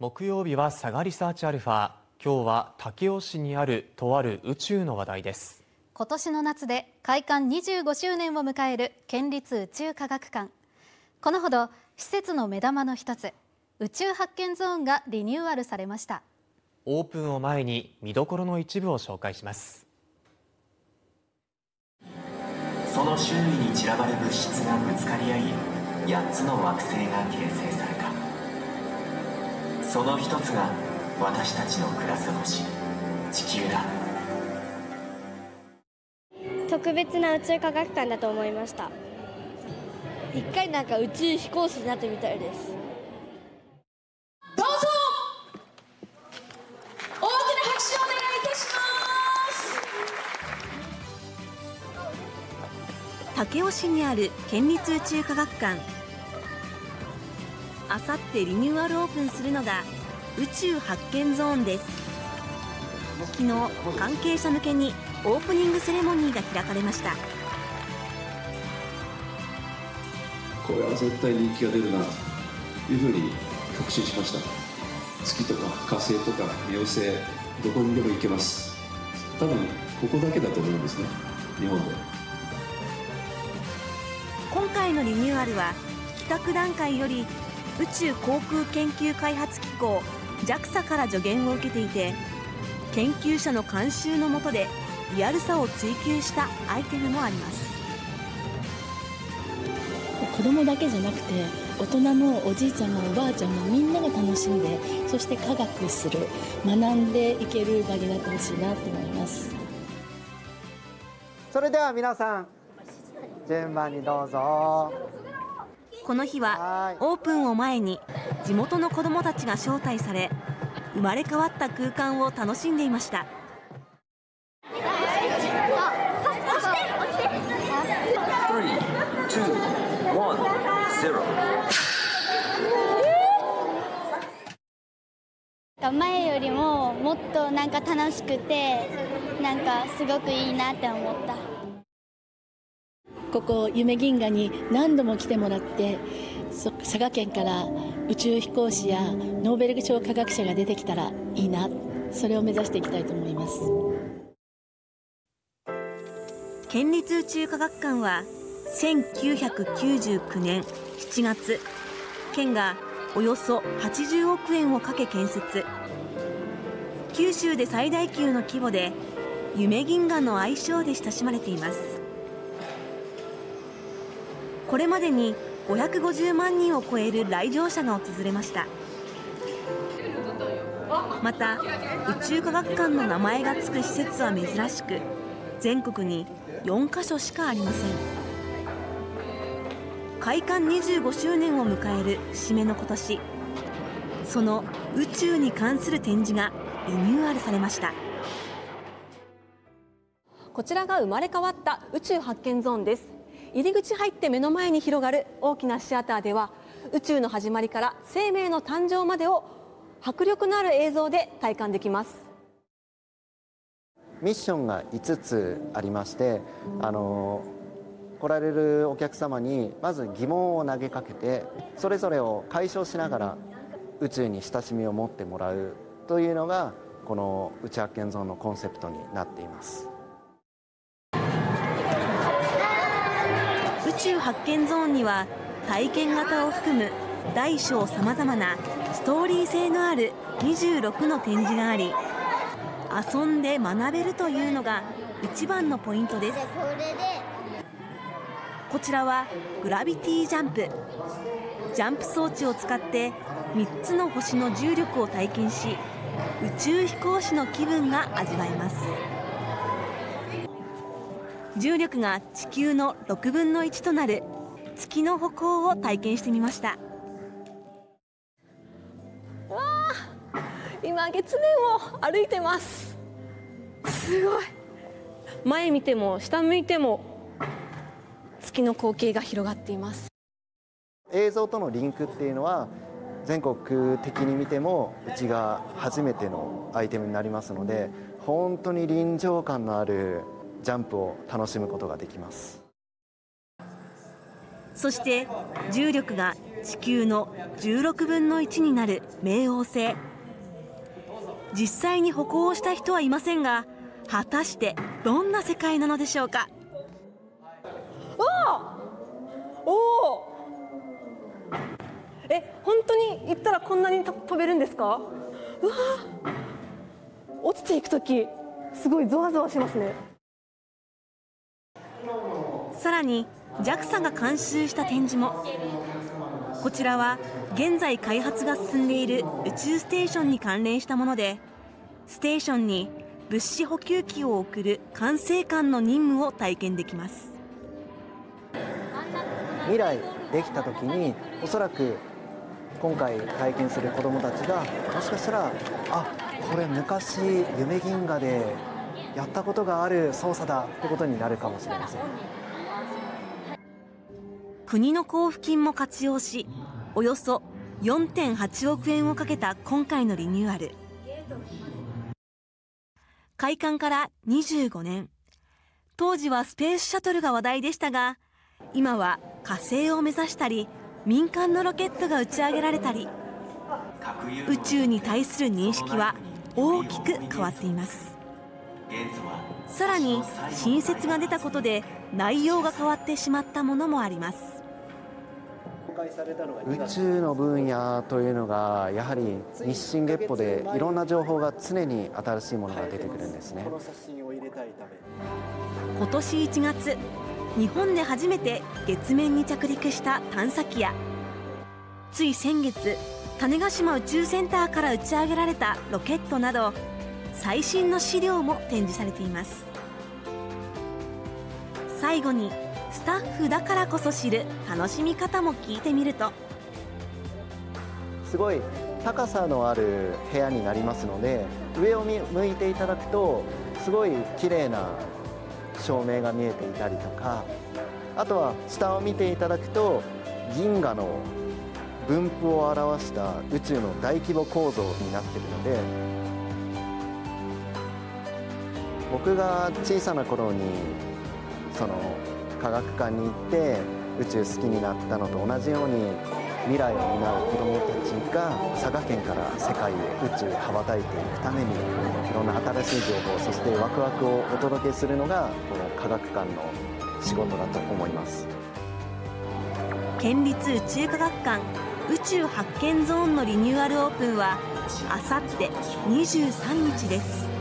木曜日はサガリサーチアルファ。今日は武雄市にあるとある宇宙の話題です。 今年の夏で開館25周年を迎える県立宇宙科学館。このほど施設の目玉の一つ、宇宙発見ゾーンがリニューアルされました。 オープンを前に見どころの一部を紹介します。 その周囲に散らばる物質がぶつかり合い、8つの惑星が形成された。その一つが私たちの暮らす星、地球だ。 特別な宇宙科学館だと思いました。 一回宇宙飛行士になってみたいです。 どうぞ大きな拍手をお願いいたします。武雄市にある県立宇宙科学館。あさってリニューアルオープンするのが宇宙発見ゾーンです。昨日関係者向けにオープニングセレモニーが開かれました。 これは絶対人気が出るなというふうに確信しました。月とか火星とか冥星、どこにでも行けます。多分ここだけだと思うんですね、日本で。 今回のリニューアルは企画段階より宇宙航空研究開発機構 JAXA から助言を受けていて、研究者の監修の下でリアルさを追求したアイテムもあります。 子供だけじゃなくて大人もおじいちゃんもおばあちゃんもみんなが楽しんで、そして科学する、学んでいける場になってほしいなと思います。 それでは皆さん順番にどうぞ。 この日はオープンを前に地元の子どもたちが招待され、生まれ変わった空間を楽しんでいました。 前よりももっと楽しくてすごくいいなって思った。 ここ夢銀河に何度も来てもらって、佐賀県から宇宙飛行士やノーベル賞科学者が出てきたらいいな、それを目指していきたいと思います。 県立宇宙科学館は1999年7月、県がおよそ80億円をかけ建設。九州で最大級の規模で夢銀河の愛称で親しまれています。これまでに550万人を超える来場者が訪れました。また宇宙科学館の名前が付く施設は珍しく、全国に4カ所しかありません。開館25周年を迎える節目の今年、その宇宙に関する展示がリニューアルされました。 こちらが生まれ変わった宇宙発見ゾーンです。入り口入って目の前に広がる大きなシアターでは、宇宙の始まりから生命の誕生までを迫力のある映像で体感できます。 ミッションが5つありまして、来られるお客様にまず疑問を投げかけて、それぞれを解消しながら宇宙に親しみを持ってもらうというのがこの宇宙発見ゾーンのコンセプトになっています。 宇宙発見ゾーンには体験型を含む大小さまざまなストーリー性のある26の展示があり、遊んで学べるというのが一番のポイントです。こちらはグラビティジャンプ。ジャンプ装置を使って3つの星の重力を体験し、宇宙飛行士の気分が味わえます。重力が地球の6分の1となる月の歩行を体験してみました。 わあ、今月面を歩いてます。すごい。前見ても下向いても月の光景が広がっています。 映像とのリンクっていうのは全国的に見てもうちが初めてのアイテムになりますので、本当に臨場感のあるジャンプを楽しむことができます。 そして重力が地球の16分の1になる冥王星。実際に歩行をした人はいませんが、果たしてどんな世界なのでしょうか。 本当に行ったらこんなに飛べるんですか？うわー、落ちていくときすごいゾワゾワしますね。 さらに JAXA が監修した展示も。こちらは現在開発が進んでいる宇宙ステーションに関連したもので、ステーションに物資補給機を送る管制官の任務を体験できます。 未来できた時におそらく今回体験する子どもたちがもしかしたらこれ昔夢銀河でやったことがある操作だってことになるかもしれません。 国の交付金も活用し、およそ 4.8 億円をかけた今回のリニューアル。開館から25年。当時はスペースシャトルが話題でしたが、今は火星を目指したり、民間のロケットが打ち上げられたり、宇宙に対する認識は大きく変わっています。さらに新設が出たことで内容が変わってしまったものもあります。 宇宙の分野というのがやはり日進月歩でいろんな情報が常に新しいものが出てくるんですね。 今年1月、日本で初めて月面に着陸した探査機や、つい先月種子島宇宙センターから打ち上げられたロケットなど、最新の資料も展示されています。最後にスタッフだからこそ知る楽しみ方も聞いてみると、 すごい高さのある部屋になりますので、上を向いていただくとすごい綺麗な照明が見えていたりとか、あとは下を見ていただくと銀河の分布を表した宇宙の大規模構造になっているので、僕が小さな頃にその科学館に行って宇宙好きになったのと同じように、未来を担う子どもたちが佐賀県から世界へ宇宙へ羽ばたいていくために、いろんな新しい情報、そしてワクワクをお届けするのがこの科学館の仕事だと思います。 県立宇宙科学館宇宙発見ゾーンのリニューアルオープンはあさって23日です。